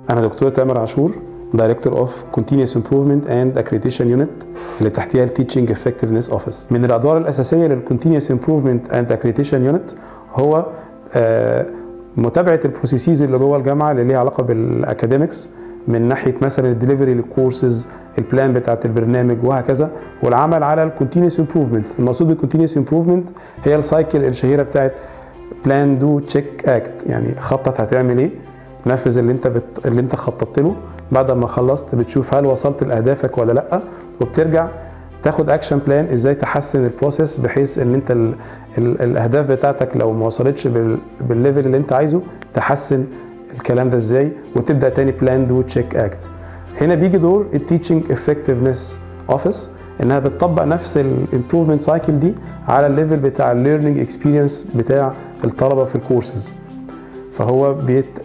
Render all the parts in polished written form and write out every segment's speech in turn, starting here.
أنا دكتور تامر عاشور، دايركتور اوف كونتينيوس امبروفمنت اند اكريديشن يونت اللي تحتيها التيتشنج افكتفنس اوفيس. من الادوار الاساسيه للكونتينيوس امبروفمنت اند اكريديشن يونت هو متابعه البروسيسز اللي جوه الجامعه اللي ليها علاقه بالاكاديمكس، من ناحيه مثلا الدليفري للكورسز، البلان بتاعت البرنامج وهكذا، والعمل على الكونتينيوس امبروفمنت. المقصود بالكونتينيوس امبروفمنت هي السايكل الشهيره بتاعت بلان دو تشيك اكت، يعني خطط هتعمل ايه، نفذ اللي انت خططت له، بعد ما خلصت بتشوف هل وصلت لاهدافك ولا لا، وبترجع تاخد اكشن بلان ازاي تحسن البروسيس بحيث ان انت الاهداف بتاعتك لو ما وصلتش بالليفل اللي انت عايزه تحسن الكلام ده ازاي، وتبدا تاني بلان دو تشيك اكت. هنا بيجي دور التيتشنج افكتفنس اوفيس، انها بتطبق نفس الامبروفمنت سايكل دي على الليفل بتاع الليرنينج اكسبيرينس بتاع الطلبه في الكورسز. فهو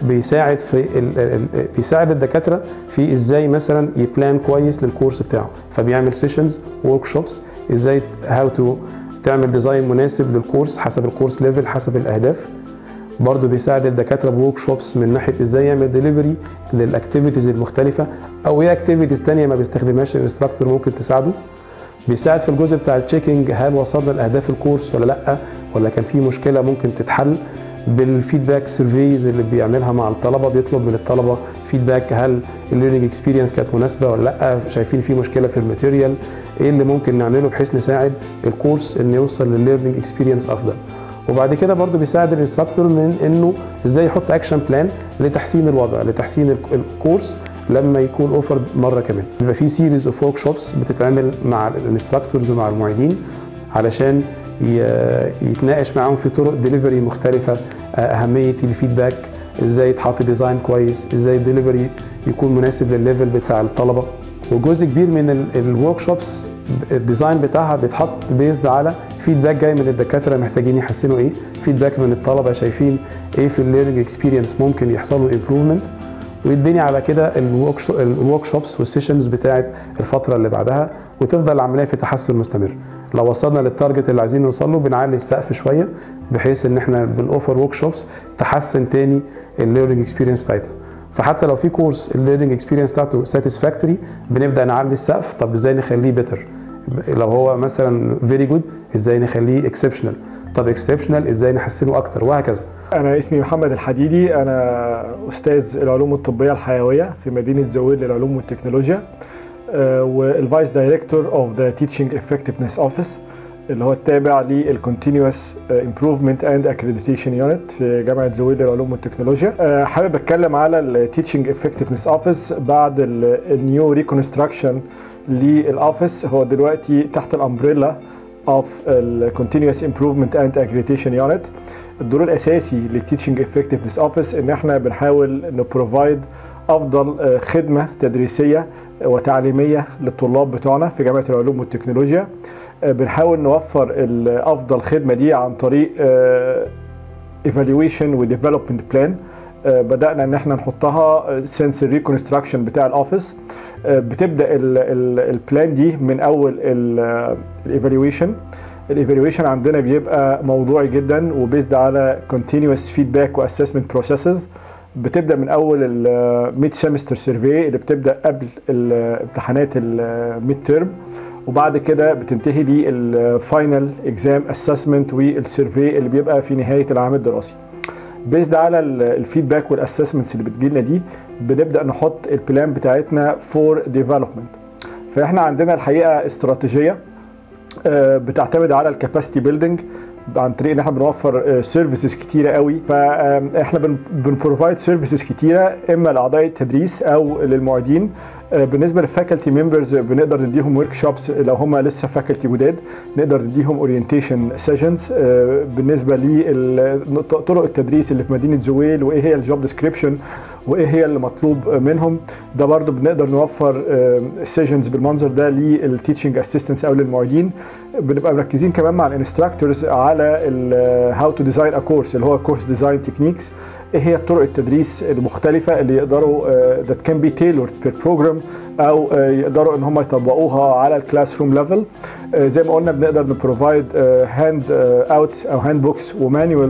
بيساعد الدكاتره في ازاي مثلا يبلان كويس للكورس بتاعه، فبيعمل سيشنز ورك شوبس ازاي هاو تو تعمل ديزاين مناسب للكورس حسب الكورس ليفل حسب الاهداف. برضه بيساعد الدكاتره بورك شوبس من ناحيه ازاي يعمل ديليفري للاكتيفيتيز المختلفه، او ايه اكتيفيتيز ثانيه ما بيستخدمهاش الانستراكتور ممكن تساعده. بيساعد في الجزء بتاع التشيكنج، هل وصلنا لاهداف الكورس ولا لا، ولا كان في مشكله ممكن تتحل. بالفيدباك سيرفيز اللي بيعملها مع الطلبه، بيطلب من الطلبه فيدباك، هل الليرنينج اكسبيرينس كانت مناسبه ولا لا، شايفين في مشكله في الماتيريال، ايه اللي ممكن نعمله بحيث نساعد الكورس انه يوصل للليرنينج اكسبيرينس افضل. وبعد كده برضو بيساعد الانستراكتور من انه ازاي يحط اكشن بلان لتحسين الوضع، لتحسين الكورس لما يكون اوفرد مره كمان. بيبقى في سيريز اوف ورك شوبس بتتعمل مع الانستراكتورز ومع المعيدين علشان يتناقش معاهم في طرق ديليفري مختلفه، اهميه الفيدباك، ازاي يتحط ديزاين كويس، ازاي الديليفري يكون مناسب للليفل بتاع الطلبه. وجزء كبير من الورك شوبس الديزاين بتاعها بيتحط بيزد على فيدباك جاي من الدكاتره محتاجين يحسنوا ايه، فيدباك من الطلبه شايفين ايه في الليرنينج اكسبيرينس ممكن يحصل له امبروفمنت، ويتبني على كده الورك شوبس والسيشنز بتاعت الفتره اللي بعدها، وتفضل العمليه في تحسن مستمر. لو وصلنا للتارجت اللي عايزين نوصل له بنعلي السقف شويه بحيث ان احنا بنوفر ورك شوبس تحسن تاني الليرنينج اكسبيرينس بتاعتنا. فحتى لو في كورس الليرنينج اكسبيرينس بتاعته ساتيسفاكتوري بنبدا نعلي السقف، طب ازاي نخليه بيتر؟ لو هو مثلا فيري جود ازاي نخليه اكسبشنال؟ طب اكسبشنال ازاي نحسنه اكتر؟ وهكذا. أنا اسمي محمد الحديدي، أنا أستاذ العلوم الطبية الحيوية في مدينة زويل للعلوم والتكنولوجيا، والفايس دايركتور اوف ذا تيتشنج افكتفنس اوفيس اللي هو التابع للكونتينيوس امبروفمنت اند اكريديتيشن يونت في جامعه زويل للعلوم والتكنولوجيا. حابب اتكلم على التيتشنج افكتفنس اوفيس بعد النيو ريكونستراكشن للاوفيس. هو دلوقتي تحت الامبريلا اوف الكونتينيوس امبروفمنت اند اكريديتيشن يونت. الدور الاساسي للتيتشنج افكتفنس اوفيس ان احنا بنحاول نبروفايد افضل خدمه تدريسيه وتعليميه للطلاب بتوعنا في جامعه العلوم والتكنولوجيا. بنحاول نوفر افضل خدمه دي عن طريق evaluation و development plan. بدانا ان احنا نحطها since الريكونستراكشن بتاع الاوفيس. بتبدا البلان دي من اول الايفالويشن عندنا بيبقى موضوعي جدا وبيزد على continuous feedback و assessment processes. بتبدا من اول الميد سيمستر سيرفي اللي بتبدا قبل امتحانات الميد تيرم، وبعد كده بتنتهي للفاينل اكزام اسسمنت والسيرفي اللي بيبقى في نهايه العام الدراسي. بيزد على الفيدباك والاسسمنتس اللي بتجيلنا دي بنبدا نحط البلان بتاعتنا فور ديفلوبمنت. فاحنا عندنا الحقيقه استراتيجيه بتعتمد على الكاباسيتي بيلدينج عن طريق ان احنا بنوفر سيرفيسز كتيره قوي. فاحنا بنبروفايد سيرفيسز كتيره اما لاعضاء التدريس او للمعيدين. بالنسبه للفاكولتي ممبرز بنقدر نديهم ورك شوبس لو هم لسه فاكولتي جداد، نقدر نديهم اورينتيشن سيشنز بالنسبه لطرق التدريس اللي في مدينه زويل وايه هي الجوب ديسكريبشن وايه هي اللي مطلوب منهم. ده برضو بنقدر نوفر سيشنز بالمنظر ده للتيتشنج اسيستنتس او للمعيدين. بنبقى مركزين كمان مع الانستراكتورز على هاو تو ديزاين ا كورس اللي هو كورس ديزاين تكنيكس، ايه هي طرق التدريس المختلفه اللي يقدروا that can be tailored per program او يقدروا ان هم يطبقوها على الكلاس روم ليفل. زي ما قلنا بنقدر نبروفايد هاند اوتس او هاند بوكس ومانيوالز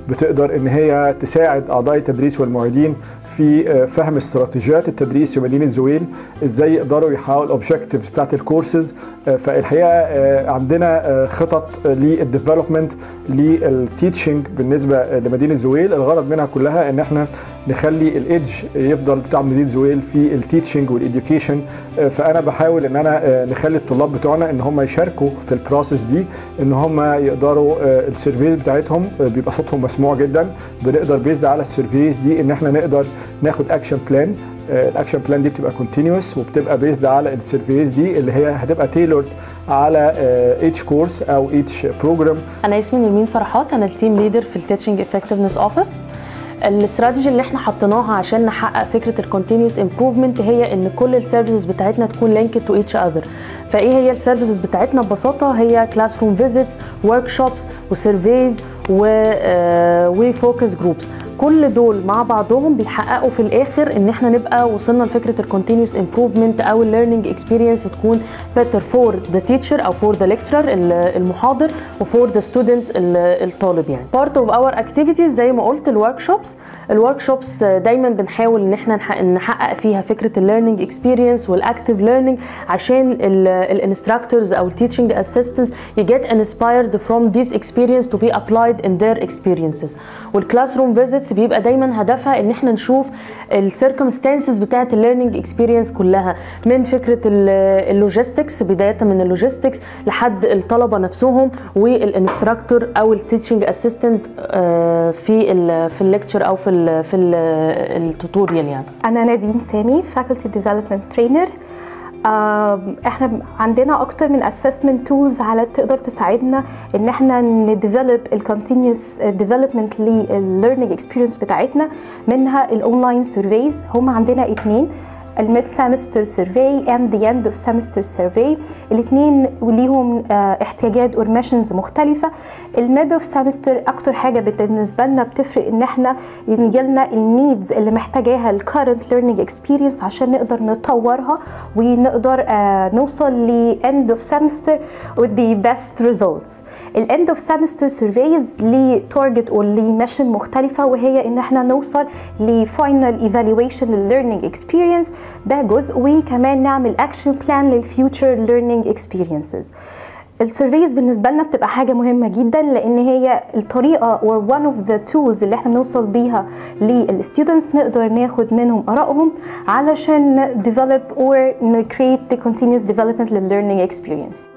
بتقدر ان هي تساعد اعضاء التدريس والمعيدين في فهم استراتيجيات التدريس في مدينه زويل، ازاي يقدروا يحققوا الاوبجكتيفز بتاعت الكورسز. فالحقيقه عندنا خطط للديفلوبمنت للتيتشنج بالنسبه لمدينه زويل، الغرض منها كلها ان احنا نخلي الايدج يفضل بتاع مدينه زويل في التيتشنج والاديوكيشن. فانا بحاول ان انا نخلي الطلاب بتوعنا ان هم يشاركوا في البروسيس دي، ان هم يقدروا السيرفيز بتاعتهم بيبقى صوتهم مسموع جدا. بنقدر بيزد على السيرفيز دي ان احنا نقدر ناخد اكشن بلان. الاكشن بلان دي بتبقى كونتينوس وبتبقى بيزد على السيرفيز دي اللي هي هتبقى تيلورد على ايتش كورس او ايتش بروجرام. انا اسمي نرمين فرحات، انا التيم ليدر في التيتشنج افكتفنس اوفيس. الاستراتيجي اللي احنا حطيناها عشان نحقق فكره الكونتينوس امبروفمنت هي ان كل السيرفيسز بتاعتنا تكون لينكد تو ايتش اذر. فايه هي السيرفيسز بتاعتنا ببساطه؟ هي كلاس روم فيزيتس، ورك شوبس، وسيرفيز، وفوكس جروبس. كل دول مع بعضهم بيحققوا في الاخر ان احنا نبقى وصلنا لفكره الكونتينوس امبروفمنت او الليرنينج اكسبيرينس تكون better for the teacher او for the lecturer المحاضر وفور the student الطالب. يعني part of our activities زي ما قلت الورك شوبس دايما بنحاول ان احنا نحقق فيها فكره الليرنينج اكسبيرينس والاكتيف ليرنينج عشان الانستراكتورز او التيتشنج اسيستنتس يجيت inspired from this experience to be applied in their experiences. والكلاس روم فيزيتس بيبقى دايما هدفها ان احنا نشوف السيركمستانسز بتاعه الليرنينج اكسبيرينس كلها، من فكره اللوجيستكس، بدايه من اللوجيستكس لحد الطلبه نفسهم والانستراكتور او التيتشنج اسيستنت في الليكتشر او في التوتوريال. يعني انا نادين سامي، فاكولتي ديفلوبمنت ترينر. احنا عندنا اكتر من assessment tools على تقدر تساعدنا ان احنا نديفلوب الكونتينيوس ديفلوبمنت للليرنينج اكسبيرينس بتاعتنا. منها الاونلاين سيرفيز، هم عندنا 2، الميد سمستر سيرفي اند ذا اند اوف سمستر سيرفي. الاثنين ليهم احتياجات اور ميشنز مختلفه. الميد اوف سمستر اكتر حاجه بالنسبه لنا بتفرق ان احنا يجيلنا النيدز اللي محتاجاها الكارنت ليرنينج اكسبيرينس عشان نقدر نطورها ونقدر نوصل لاند اوف سمستر with the best results. الاند اوف سمستر سيرفيز ليه تارجت او ليه ميشن مختلفه، وهي ان احنا نوصل لفاينل ايفالويشن للليرنينج اكسبيرينس، ده جزء، وكمان نعمل اكشن بلان للفيوتشر ليرنينج اكسبيرينسز. السيرفيز بالنسبه لنا بتبقى حاجه مهمه جدا لان هي الطريقه or one of the tools اللي احنا بنوصل بيها للستودنتس نقدر ناخد منهم ارائهم علشان develop or create the continuous development للlearning experience.